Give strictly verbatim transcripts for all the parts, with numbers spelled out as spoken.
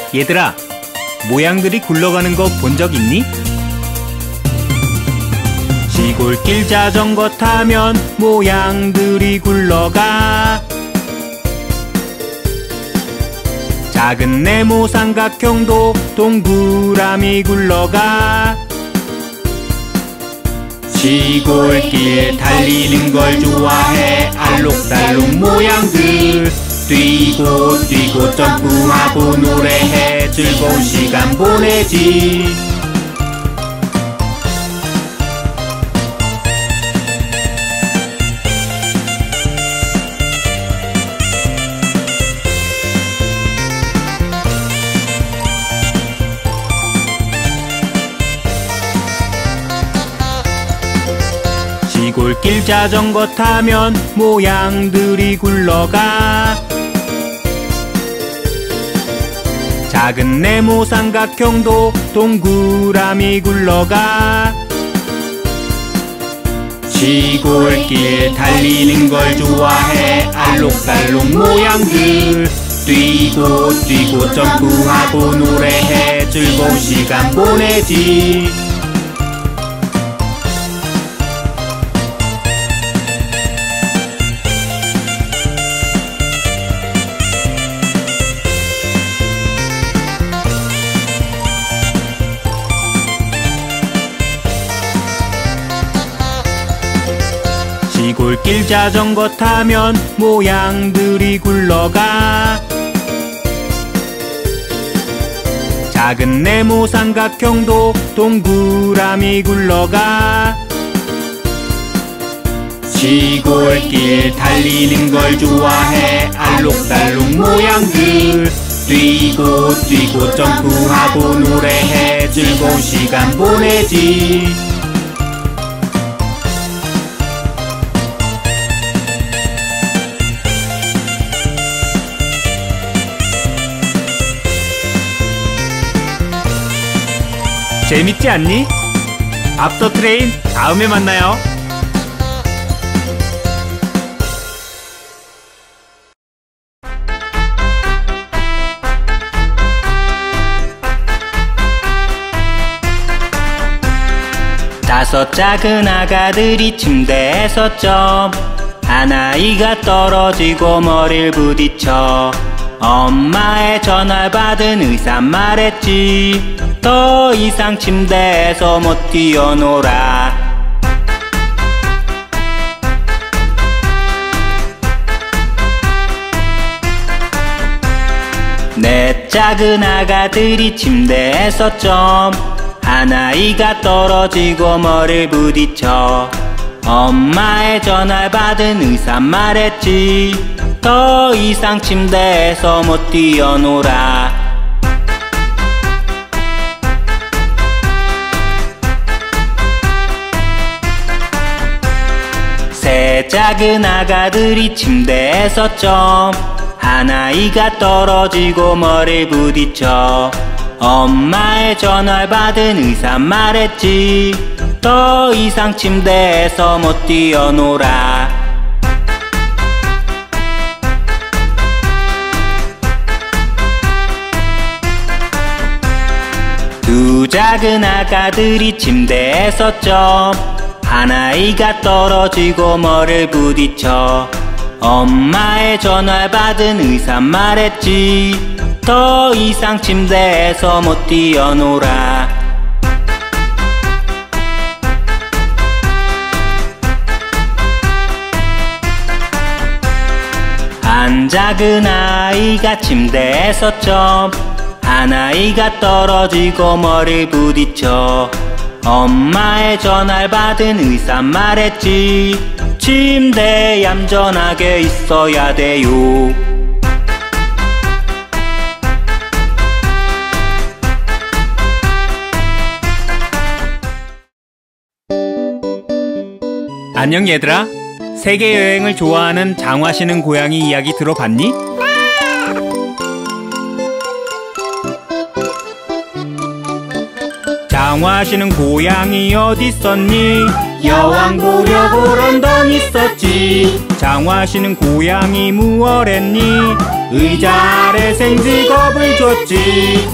얘들아, 모양들이 굴러가는 거 본 적 있니? 시골길 자전거 타면 모양들이 굴러가. 작은 네모 삼각형도 동그라미 굴러가. 시골길 달리는 걸 좋아해. 알록달록 모양들 뛰고 뛰고 점프하고 노래해. 즐거운 시간 보내지. 시골길 자전거 타면 모양들이 굴러가. 작은 네모 삼각형도 동그라미 굴러가. 시골길 달리는 걸 좋아해. 알록달록 모양들 뛰고 뛰고 점프하고 노래해. 즐거운 시간 보내지. 시골길 자전거 타면 모양들이 굴러가. 작은 네모 삼각형도 동그라미 굴러가. 시골길 달리는 걸 좋아해. 알록달록 모양들 뛰고 뛰고 점프하고 노래해. 즐거운 시간 보내지. 재밌지 않니? 앞서 트레인 다음에 만나요. 다섯 작은 아가들이 침대에서 점. 한 아이가 떨어지고 머리를 부딪혀. 엄마의 전화를 받은 의사 말했지. 더 이상 침대에서 못 뛰어놀아. 네 작은 아가들이 침대에서 점. 한 아이가 떨어지고 머리를 부딪혀. 엄마의 전화를 받은 의사 말했지. 더 이상 침대에서 못 뛰어놀아. 세 작은 아가들이 침대에서 점. 한 아이가 떨어지고 머리를 부딪혀. 엄마의 전화를 받은 의사 말했지. 더 이상 침대에서 못 뛰어놀아. 두 작은 아가들이 침대에서 점. 한 아이가 떨어지고 머리를 부딪혀. 엄마의 전화를 받은 의사 말했지. 더 이상 침대에서 못 뛰어놀아. 한 작은 아이가 침대에서 점. 한 아이가 떨어지고 머리를 부딪혀. 엄마의 전화를 받은 의사 말했지. 침대에 얌전하게 있어야 돼요. 안녕 얘들아. 세계여행을 좋아하는 장화신은 고양이 이야기 들어봤니? 장화신은 고양이 어딨었니? 여왕 보려고 런던 있었지. 장화신은 고양이 무얼했니? 의자 아래 생쥐 겁을 줬지.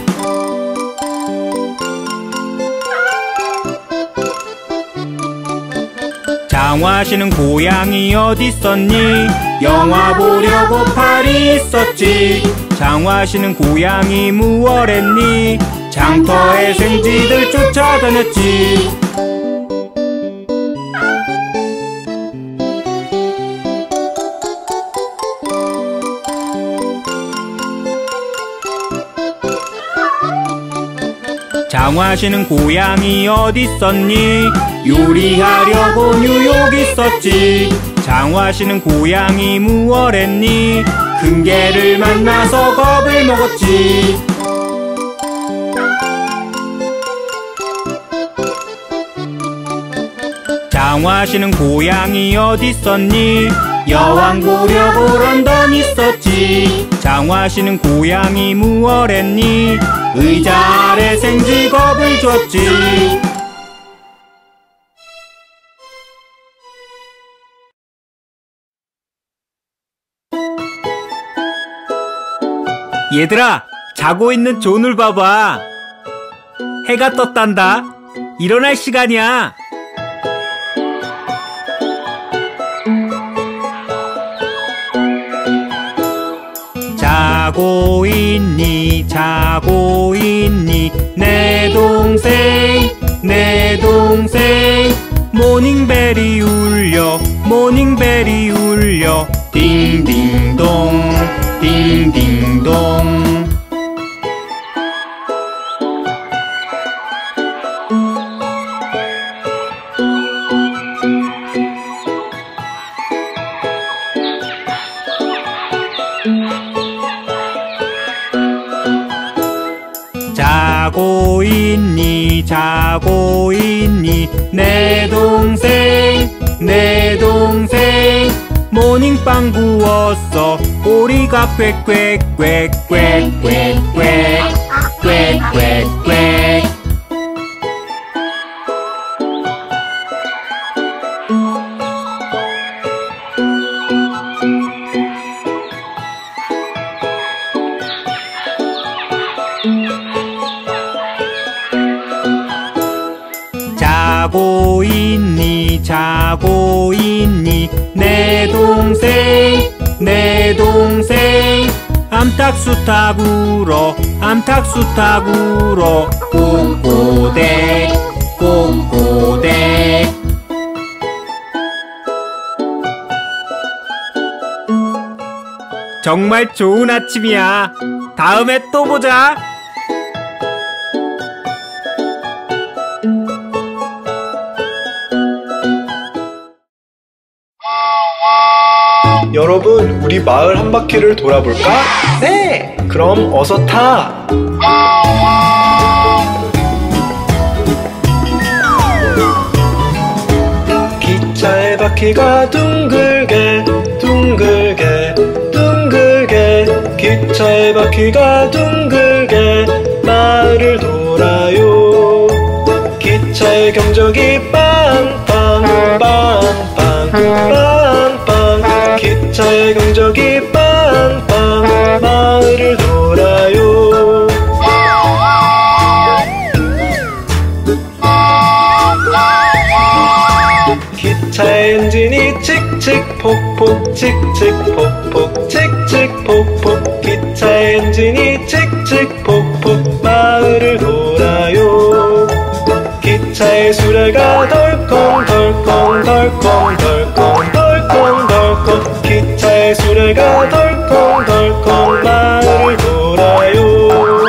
장화시는 고양이 어딨었니? 영화 보려고 파리 있었지. 장화시는 고양이 무얼했니? 장터에 생쥐들 쫓아다녔지. 장화시는 고양이 어딨었니? 요리하려고 뉴욕 있었지. 장화시는 고양이 무얼했니? 큰 개를 만나서 겁을 먹었지. 장화시는 고양이 어딨었니? 여왕 보려고 런던 있었지. 장화시는 고양이 무얼했니? 의자 아래 생쥐 겁을 줬지. 얘들아, 자고 있는 존을 봐봐. 해가 떴단다. 일어날 시간이야. 자고 있니 자고 있니 내 동생 내 동생. 모닝벨이 울려 모닝벨이 울려 딩딩동 딩딩동. 자고 있니 자고 있니 내 동생 내 동생. 모닝빵 구웠어 꼬리가 꽥꽥꽥꽥꽥꽥 꽥꽥꽥. 자고 있니 자고 있니 내 동생 내 동생. 암탉수 타구러 암탉수 타구러 꼬꼬댁 꼬꼬댁. 정말 좋은 아침이야. 다음에 또 보자. 여러분, 우리 마을 한 바퀴를 돌아볼까? 네! 그럼 어서 타! 기차의 바퀴가 둥글게 둥글게 둥글게. 기차의 바퀴가 둥글게 마을을 돌아요. 기차의 경적이 빵빵 빵빵 빵빵. 기차의 경적이 빵빵 마을을 돌아요. 기차의 엔진이 칙칙폭폭 칙칙폭폭 칙칙폭폭. 기차의 엔진이 칙칙폭폭 마을을 돌아요. 기차의 수레가 덜컹 덜컹 덜컹 덜컹 덜컹 덜컹. 기차의 수레가 덜컹 덜컹 마을을 돌아요.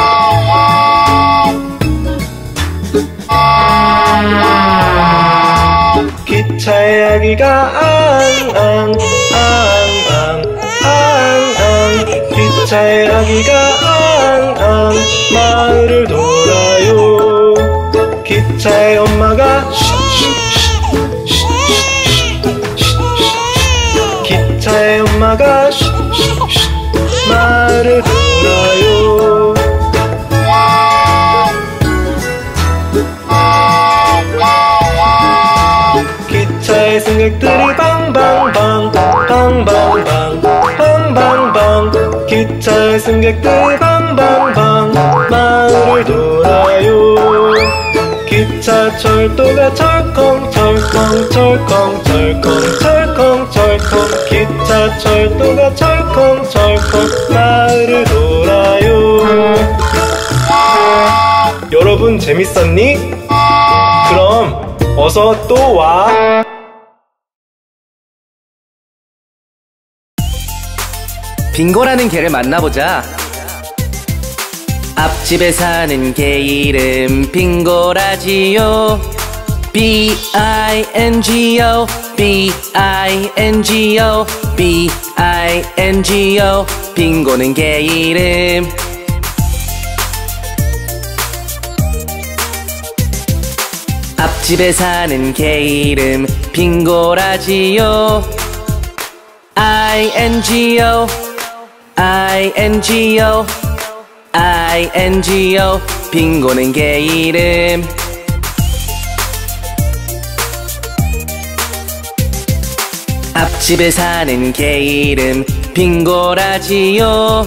기차의 아기가 앙앙 앙앙 앙앙. 기차의 아기가 앙앙 마을을 돌아요. 기차의 엄마가 기차의 엄마가 마을을 돌아요. 기차의 승객들이 방방방 방방방 방방방. 기차 승객들 방방방 마을을 돌아요. 기차 철도가 철컹 철컹 철컹 철컹 철컹 철컹 기차 철도가 철컹 철컹 마을을 돌아요. 여러분 재밌었니? 그럼 어서 또 와. 빙고라는 개를 만나보자. 앞집에 사는 개 이름 빙고라지요. 비 아이 엔 지 오 비 아이 엔 지 오 비 아이 엔 지 오 빙고는 개 이름. 앞집에 사는 개 이름 빙고라지요. 아이 엔 지 오 아이 엔 지 오 아이 엔 지 오 빙고는 개 이름. 앞집에 사는 개 이름 빙고라지요.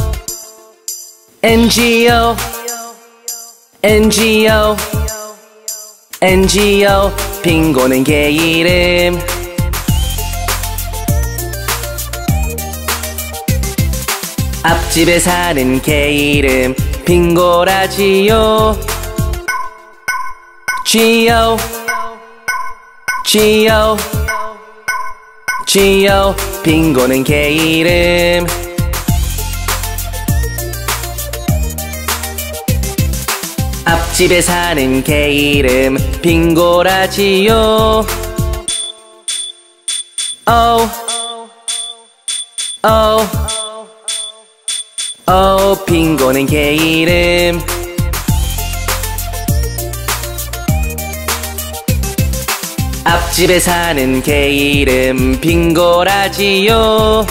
엔 지 오 엔 지 오 엔 지 오 빙고는 개 이름. 앞집에 사는 개 이름 빙고라지요. 지 오 지 오 지 오 빙고는 개 이름. 앞집에 사는 개 이름 빙고라지요. 오 오 오 빙고는 개 이름. 앞집에 사는 개 이름 빙고라지요.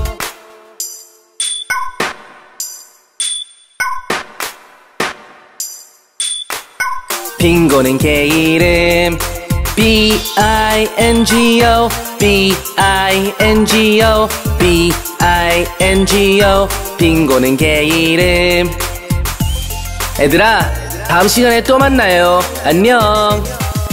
빙고는 개 이름. 비 아이 엔 지 오 비 아이 엔 지 오 비 아이 엔 지 오 빙고는 개 이름. 얘들아, 다음 시간에 또 만나요. 안녕.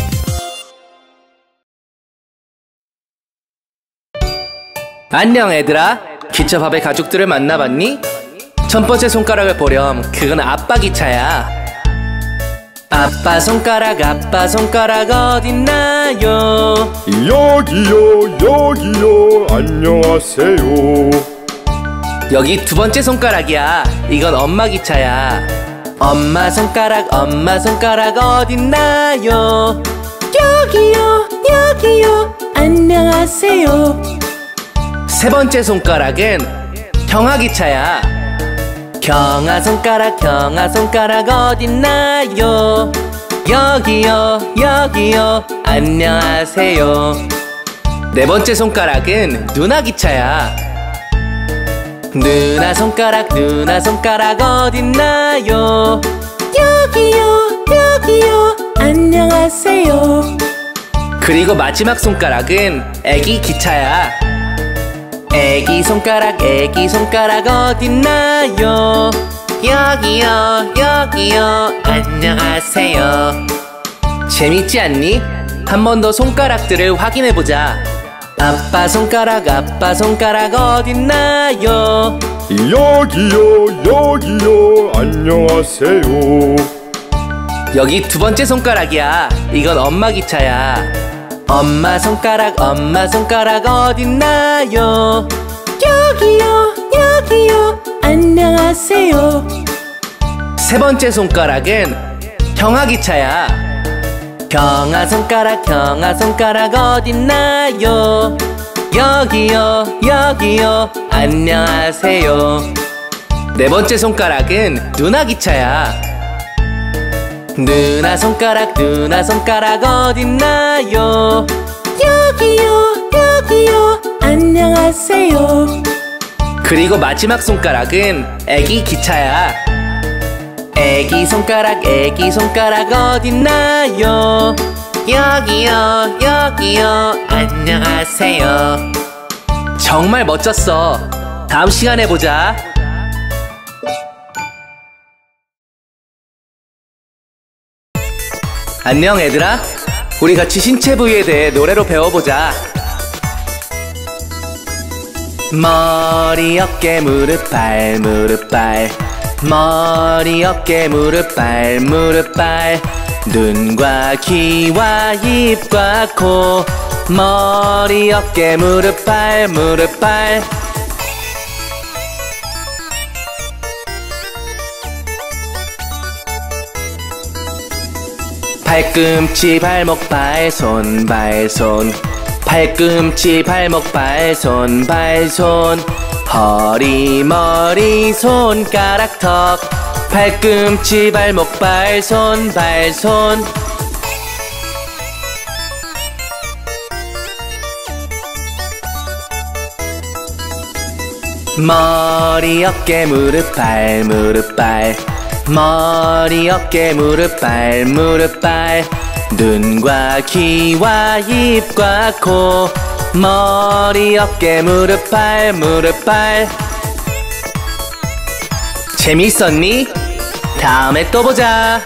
안녕 얘들아. 기차밥의 가족들을 만나봤니? 첫 번째 손가락을 보렴. 그건 아빠 기차야. 아빠 손가락 아빠 손가락 어딨나요? 여기요 여기요 안녕하세요. 여기 두 번째 손가락이야. 이건 엄마 기차야. 엄마 손가락 엄마 손가락 어딨나요? 여기요 여기요 안녕하세요. 세 번째 손가락은 경아 기차야. 경아 손가락 경아 손가락 어딨나요? 여기요 여기요 안녕하세요. 네 번째 손가락은 누나 기차야. 누나 손가락 누나 손가락 어딨나요? 여기요 여기요 안녕하세요. 그리고 마지막 손가락은 애기 기차야. 애기 손가락 애기 손가락 어딨나요? 여기요 여기요 안녕하세요. 재밌지 않니? 한 번 더 손가락들을 확인해보자. 아빠 손가락 아빠 손가락 어딨나요? 여기요 여기요 안녕하세요. 여기 두 번째 손가락이야. 이건 엄마 기차야. 엄마 손가락 엄마 손가락 어딨나요? 여기요 여기요 안녕하세요. 세 번째 손가락은 경아 기차야. 경아 손가락 경아 손가락 어딨나요? 여기요 여기요 안녕하세요. 네 번째 손가락은 누나 기차야. 누나 손가락 누나 손가락 어딨나요? 여기요 여기요 안녕하세요. 그리고 마지막 손가락은 애기 기차야. 애기 손가락 애기 손가락 어딨나요? 여기요 여기요 안녕하세요. 정말 멋졌어. 다음 시간에 보자. 안녕 얘들아. 우리 같이 신체 부위에 대해 노래로 배워보자. 머리, 어깨, 무릎, 발, 무릎, 발. 머리, 어깨, 무릎, 발, 무릎, 발. 눈과 귀와 입과 코. 머리, 어깨, 무릎, 발, 무릎, 발. 팔꿈치, 발목, 발, 손, 발, 손. 팔꿈치, 발목, 발, 손, 발, 손. 허리, 머리, 손가락, 턱. 팔꿈치, 발목, 발, 손, 발, 손. 머리, 어깨, 무릎, 발, 무릎, 발. 머리, 어깨, 무릎, 발, 무릎, 발. 눈과 귀와 입과 코. 머리, 어깨, 무릎, 발, 무릎, 발. 재밌었니? 다음에 또 보자.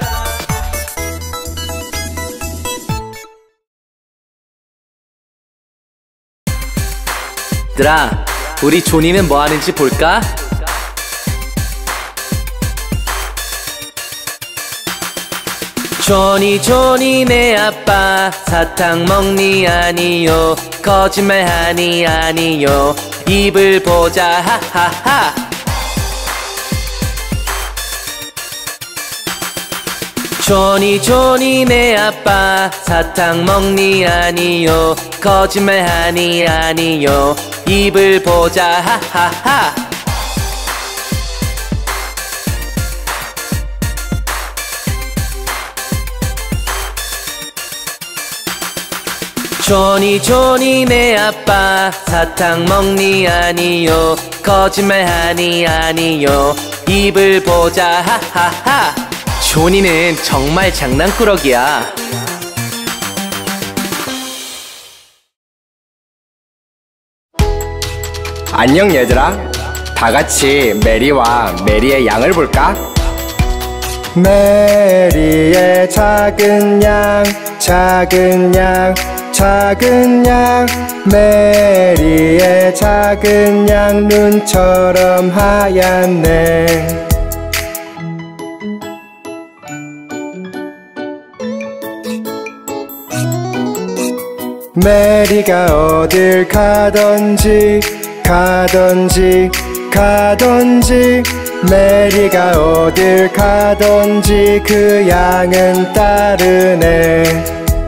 얘들아, 우리 조니는 뭐 하는지 볼까? 조니 조니 내 아빠 사탕 먹니 아니요 거짓말하니 아니요 입을 보자 하하하. 조니 조니 내 아빠 사탕 먹니 아니요 거짓말하니 아니요 입을 보자 하하하. 조니 조니 내 아빠 사탕 먹니 아니요 거짓말하니 아니요 입을 보자 하하하. 조니는 정말 장난꾸러기야. 안녕 얘들아. 다같이 메리와 메리의 양을 볼까? 메리의 작은 양 작은 양 작은 양. 메리의 작은 양 눈처럼 하얗네. 메리가 어딜 가던지 가던지 가던지 메리가 어딜 가던지 그 양은 따르네.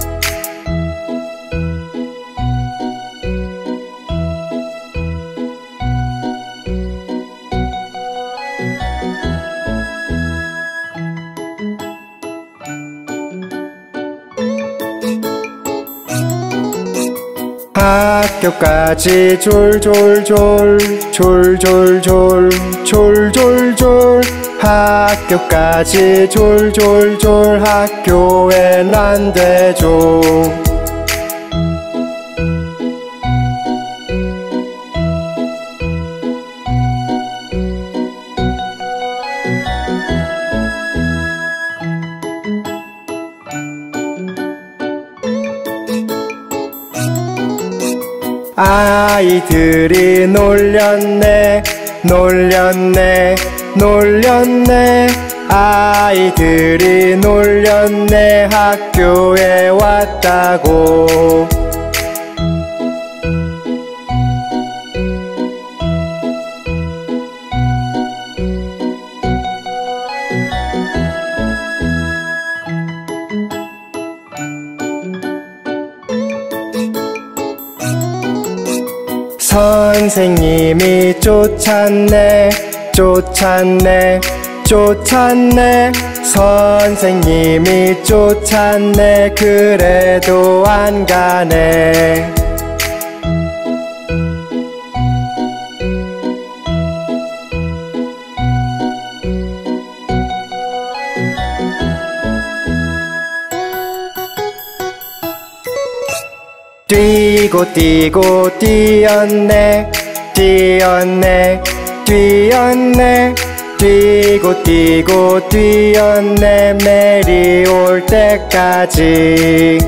학교까지 졸졸졸 졸졸졸 졸졸졸 학교까지 졸졸졸 학교엔 안 되죠. 아이들이 놀렸네 놀렸네 놀렸네 아이들이 놀렸네 학교에 왔다고. 선생님이 쫓았네 쫓았네 쫓았네 선생님이 쫓았네 그래도 안 가네. 뛰고 뛰고 뛰었네 뛰었네 뛰었네 뛰고 뛰고 뛰었네 메리 올 때까지.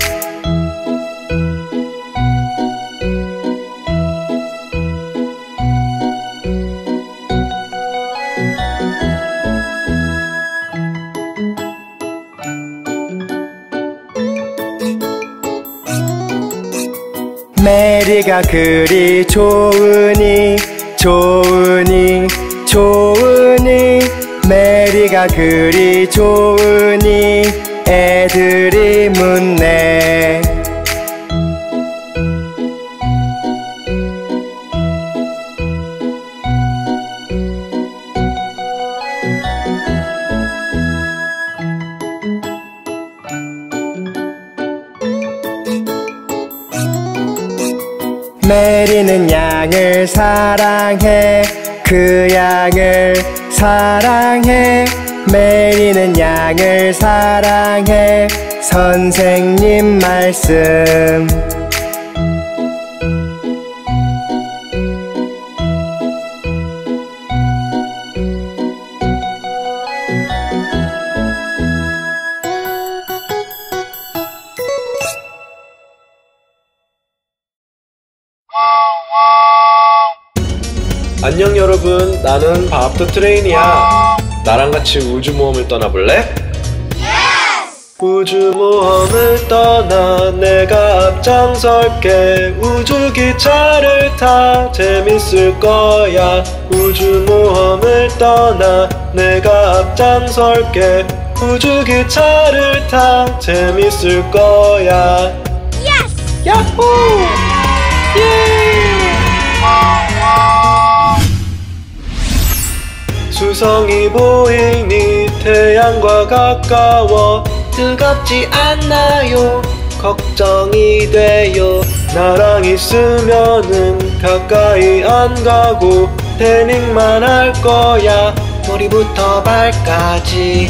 메리가 그리 좋으니 좋으니 좋으니 메리가 그리 좋으니 애들이 묻네. 메리는 양을 사랑해 그 양을 사랑해 메리는 양을 사랑해 선생님 말씀. 안녕 여러분, 나는 밥도 트레인이야. 나랑 같이 우주모험을 떠나볼래? 우주모험을 떠나 내가 앞장설게. 우주기차를 타 재밌을 거야. 우주모험을 떠나 내가 앞장설게. 우주기차를 타 재밌을 거야. 예스! 야호! 예! 수성이 보이니 태양과 가까워. 뜨겁지 않나요? 걱정이 돼요. 나랑 있으면은 가까이 안 가고 태닝만 할 거야. 머리부터 발까지.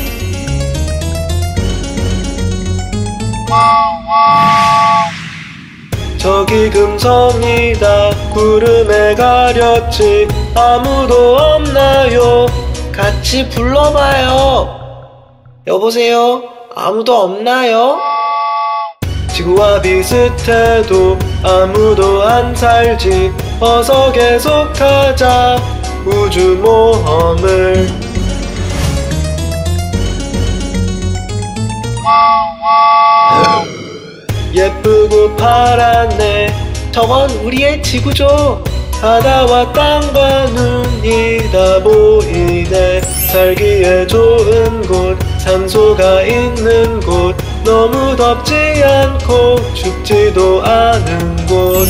저기 금성이다. 구름에 가렸지. 아무도 없나요? 같이 불러봐요. 여보세요? 아무도 없나요? 지구와 비슷해도 아무도 안 살지. 어서 계속하자 우주모험을. 예쁘고 파랗네. 저건 우리의 지구죠. 바다와 땅과 눈이 다 보이네. 살기에 좋은 곳, 산소가 있는 곳, 너무 덥지 않고 춥지도 않은 곳.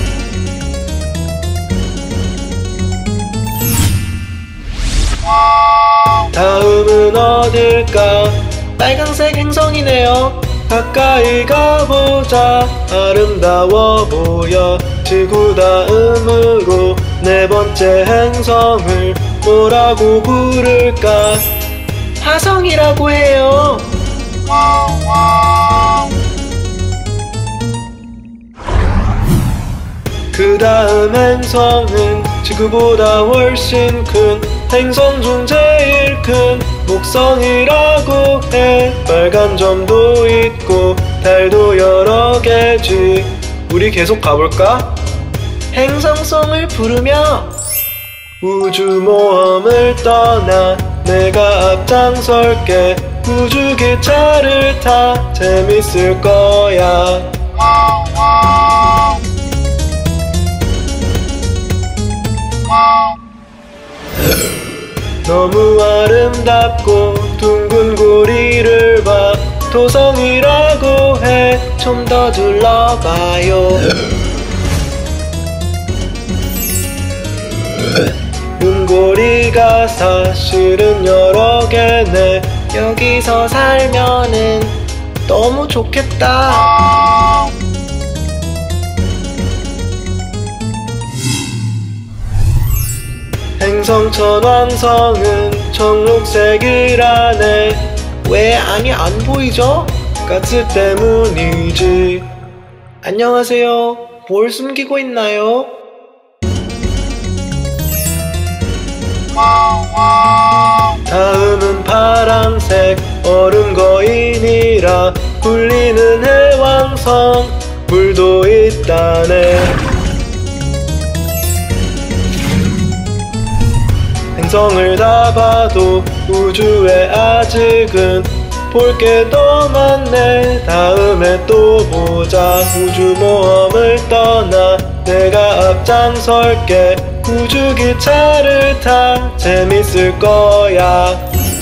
다음은 어딜까? 빨강색 행성이네요. 가까이 가보자. 아름다워 보여. 지구 다음으로 네 번째 행성을 뭐라고 부를까? 화성이라고 해요. 그 다음 행성은 지구보다 훨씬 큰 행성 중 제일 큰 목성이라고 해. 빨간 점도 있고 달도 여러 개지. 우리 계속 가볼까? 행성송을 부르며 우주모험을 떠나 내가 앞장설게. 우주기차를 타 재밌을 거야. 너무 아름답고 둥근 고리를 봐. 토성이라고 해. 좀 더 둘러봐요. 눈고리가 사실은 여러 개네. 여기서 살면은 너무 좋겠다. 행성 천왕성은 청록색이라네. 왜 아니 안 보이죠? 가스 때문이지. 안녕하세요. 뭘 숨기고 있나요? 다음은 파랑색 얼음 거인이라 불리는 해왕성 물도 있다네. 행성을 다 봐도 우주에 아직은 볼 게 더 많네. 다음에 또 보자. 우주 모험을 떠나 내가 앞장설게. 우주기차를 타 재밌을 거야.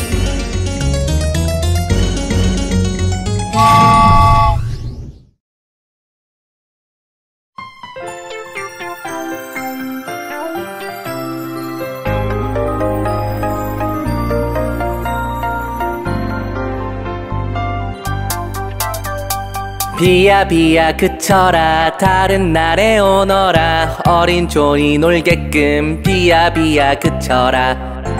비야 비야 그쳐라 다른 날에 오너라 어린 존이 놀게끔 비야 비야 그쳐라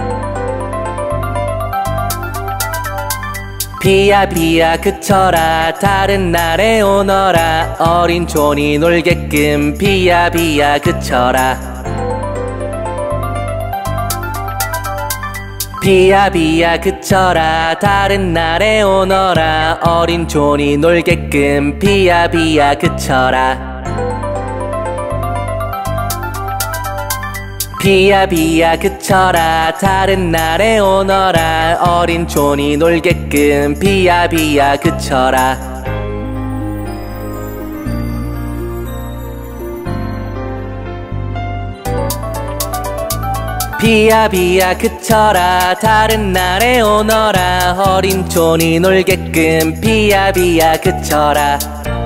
비야 비야 그쳐라 다른 날에 오너라 어린 존이 놀게끔 비야 비야 그쳐라 비야 비야 그쳐라 다른 날에 오너라 어린 존이 놀게끔 비야 비야 그쳐라 비야 비야 그쳐라 다른 날에 오너라 어린 존이 놀게끔 비야 비야 그쳐라 비야 비야 그쳐라 다른 날에 오너라 어린 존이 놀게끔 비야 비야 그쳐라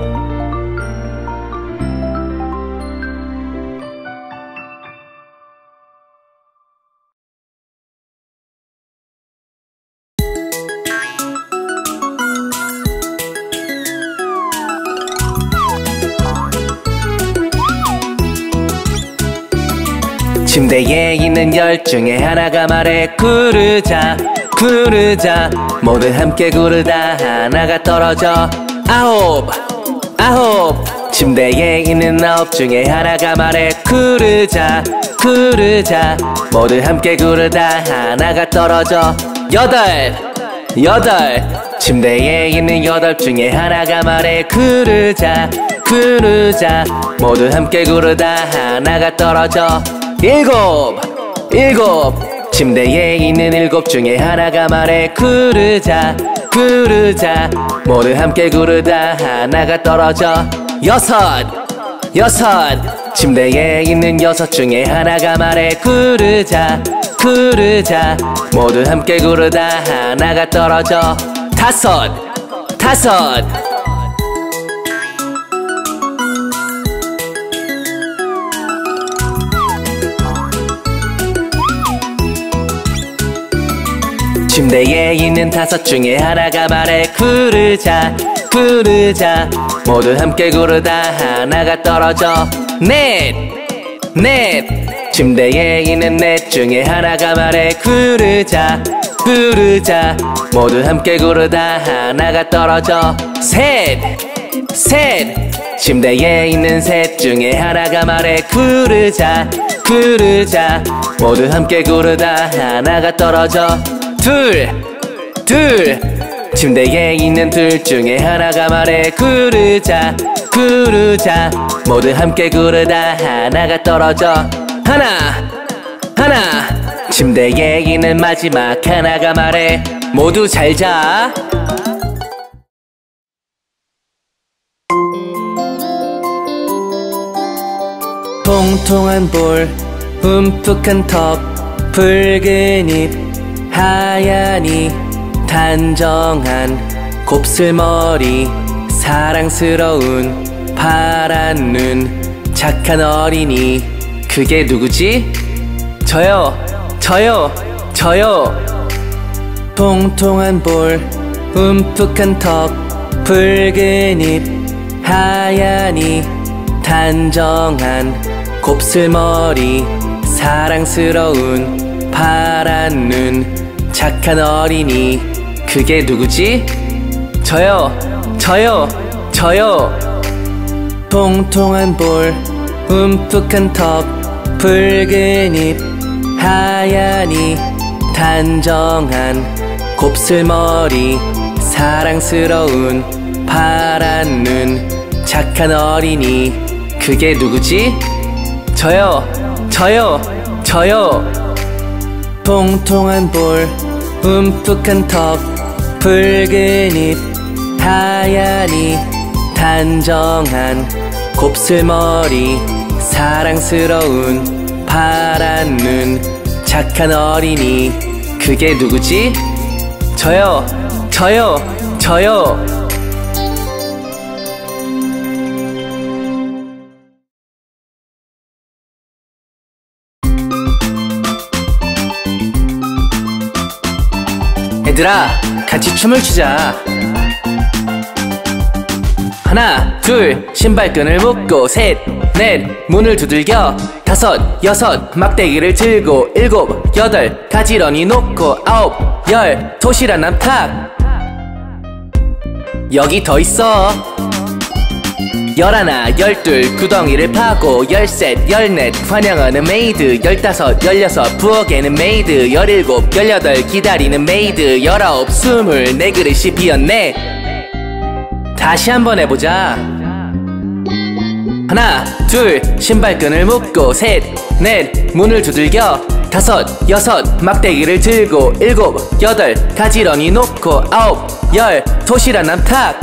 침대에 있는 열 중에 하나가 말해 구르자 구르자 모두 함께 구르다 하나가 떨어져 아홉 아홉 침대에 있는 아홉 중에 하나가 말해 구르자 구르자 모두 함께 구르다 하나가 떨어져 여덟 여덟 침대에 있는 여덟 중에 하나가 말해 구르자 구르자 모두 함께 구르다 하나가 떨어져 일곱 일곱 침대에 있는 일곱 중에 하나가 말해 구르자 구르자 모두 함께 구르다 하나가 떨어져 여섯 여섯 침대에 있는 여섯 중에 하나가 말해 구르자 구르자 모두 함께 구르다 하나가 떨어져 다섯 다섯 침대에 있는 다섯 중에 하나가 말해 구르자 구르자 모두 함께 구르다 하나가 떨어져 넷 넷 침대에 있는 넷 중에 하나가 말해 구르자 구르자 모두 함께 구르다 하나가 떨어져 셋 셋 침대에 있는 셋 중에 하나가 말해 구르자 구르자 모두 함께 구르다 하나가 떨어져 둘, 둘 침대에 있는 둘 중에 하나가 말해 구르자 구르자 모두 함께 구르다 하나가 떨어져 하나, 하나 침대에 있는 마지막 하나가 말해 모두 잘 자 통통한 볼, 움푹한 턱, 붉은 입 하얀이 단정한 곱슬머리 사랑스러운 파란 눈 착한 어린이 그게 누구지? 저요 저요 저요 통통한 볼 움푹한 턱 붉은 입 하얀이 단정한 곱슬머리 사랑스러운 파란 눈 착한 어린이 그게 누구지? 저요 저요 저요 통통한 볼 움푹한 턱 붉은 입 하얀이 단정한 곱슬머리 사랑스러운 파란 눈 착한 어린이 그게 누구지? 저요 저요 저요 통통한 볼 움푹한 턱 붉은 입 하얀이 단정한 곱슬머리 사랑스러운 파란 눈 착한 어린이 그게 누구지? 저요 저요 저요 얘들아 같이 춤을 추자. 하나 둘 신발끈을 묶고 셋 넷 문을 두들겨 다섯 여섯 막대기를 들고 일곱 여덟 가지런히 놓고 아홉 열 도시락 남탁 여기 더 있어. 열하나 열둘 구덩이를 파고 열셋 열넷 환영하는 메이드 열다섯 열여섯 부엌에는 메이드 열일곱 열여덟 기다리는 메이드 열아홉 스물 내 그릇이 비었네. 다시 한번 해보자. 하나 둘 신발끈을 묶고 셋 넷 문을 두들겨 다섯 여섯 막대기를 들고 일곱 여덟 가지런히 놓고 아홉 열 도시락 남탁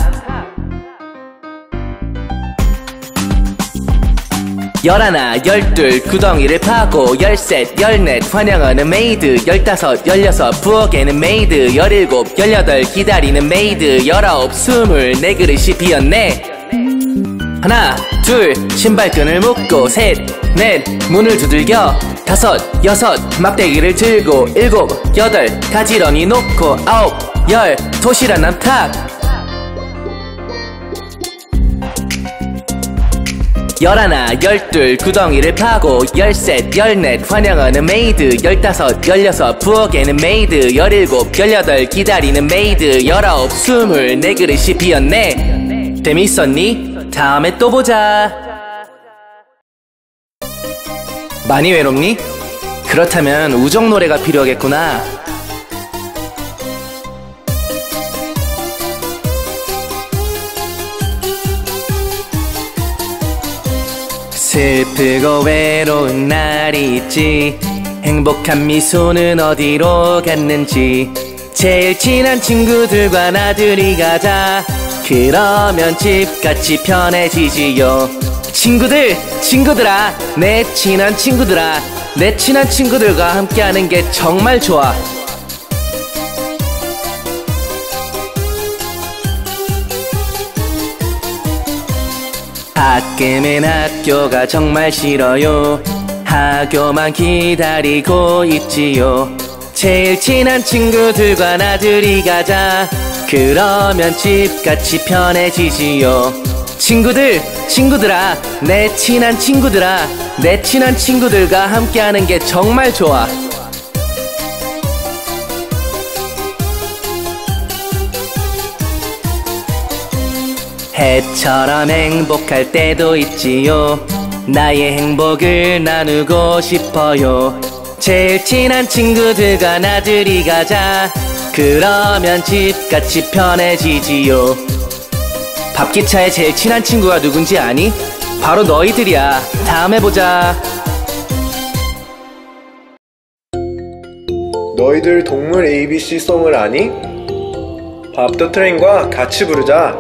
열하나 열둘 구덩이를 파고 열셋 열넷 환영하는 메이드 열다섯 열여섯 부엌에는 메이드 열일곱 열여덟 기다리는 메이드 열아홉 스물 내 그릇이 비었네. 하나 둘 신발끈을 묶고 셋 넷 문을 두들겨 다섯 여섯 막대기를 들고 일곱 여덟 가지런히 놓고 아홉 열 도시락 남탁 열하나 열둘 구덩이를 파고 열셋 열넷 환영하는 메이드 열다섯 열여섯 부엌에는 메이드 열일곱 열여덟 기다리는 메이드 열아홉 스물 내 그릇이 비었네. 재밌었니? 다음에 또 보자. 많이 외롭니? 그렇다면 우정 노래가 필요하겠구나. 슬프고 외로운 날이 있지. 행복한 미소는 어디로 갔는지. 제일 친한 친구들과 나들이 가자. 그러면 집같이 편해지지요. 친구들, 친구들아, 내 친한 친구들아, 내 친한 친구들과 함께하는 게 정말 좋아. 가끔은 학교가 정말 싫어요. 학교만 기다리고 있지요. 제일 친한 친구들과 나들이 가자. 그러면 집같이 편해지지요. 친구들, 친구들아, 내 친한 친구들아, 내 친한 친구들과 함께하는 게 정말 좋아. 해처럼 행복할 때도 있지요. 나의 행복을 나누고 싶어요. 제일 친한 친구들과 나들이 가자. 그러면 집같이 편해지지요. 밥기차에 제일 친한 친구가 누군지 아니? 바로 너희들이야. 다음에 보자. 너희들 동물 에이비씨 송을 아니? 밥 더 트레인과 같이 부르자.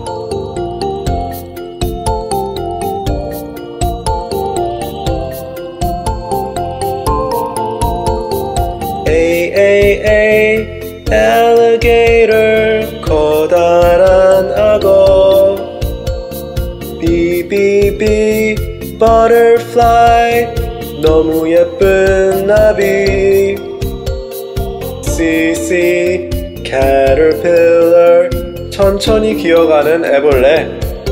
A A A alligator 커다란 악어. B B B butterfly 너무 예쁜 나비. C C caterpillar 천천히 기어가는 애벌레.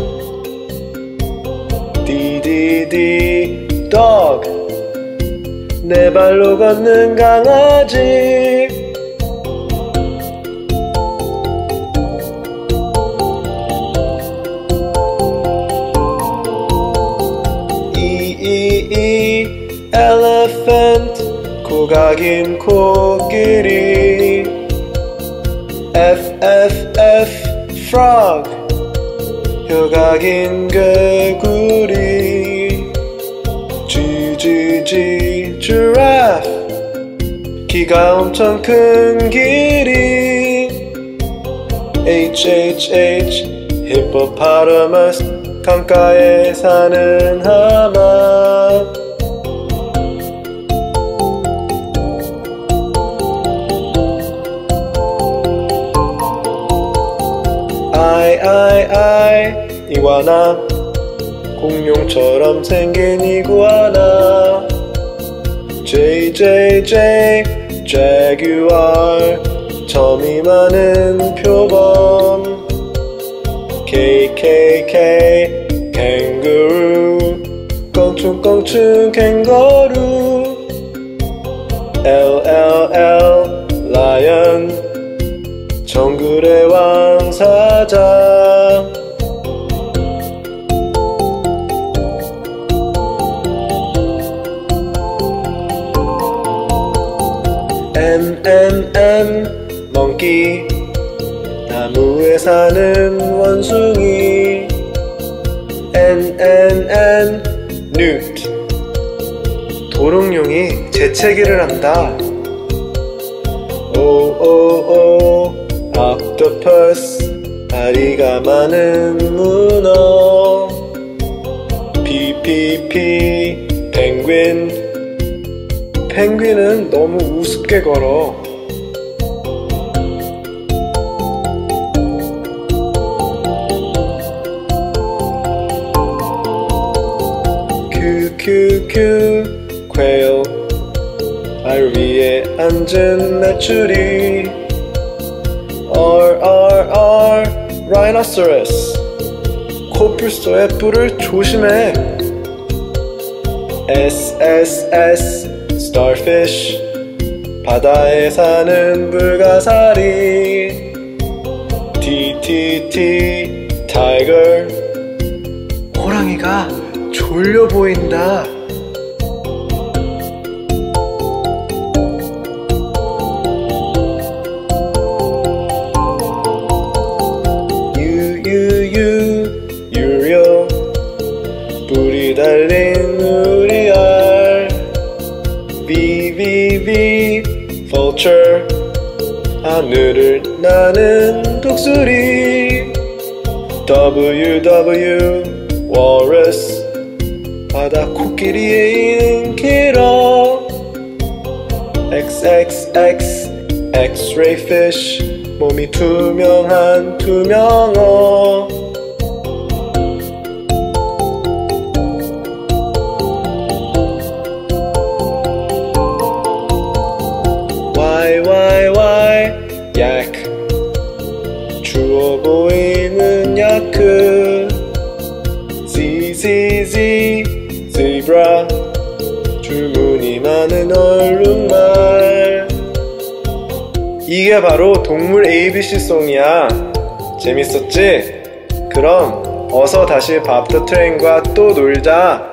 D D D dog 네 발로 걷는 강아지. E E E elephant 혀가 긴 코끼리. F F F frog, 혀가 긴 개구리. G G G giraffe, 키가 엄청 큰 길이. H H H hippopotamus, 강가에 사는 하마. I I I 이구아나, 공룡처럼 생긴 이구아나. J J J jaguar, 점이 많은 표범. K K K kangaroo, 껑충껑충 캥거루. L L L lion, 정글의 왕사자. M M M monkey, 나무에 사는 원숭이. N N N newt, 도롱뇽이 재채기를 한다. O O O octopus, 다리가 많은 문어. P P P penguin, 펭귄은 너무 우습게 걸어. Q Q Q quail, 알 위에 앉은 메추리. R R R rhinoceros, 코뿔소의 뿔을 조심해. S S S starfish, 바다에 사는 불가사리. T T T tiger, 호랑이가 졸려 보인다. U U U uriel, 뿔이 달린 우리알. V V V vulture, 하늘을 나는 독수리. W W walrus, 바다 코끼리의 인기러. X X X X-ray fish, 몸이 투명한 투명어. Y Y Y yak, 주워 보이는 야크. Z Z Z zebra, 줄무늬 많은 얼룩말. 이게 바로 동물 에이비씨 송이야. 재밌었지? 그럼 어서 다시 밥 더 트레인과 또 놀자.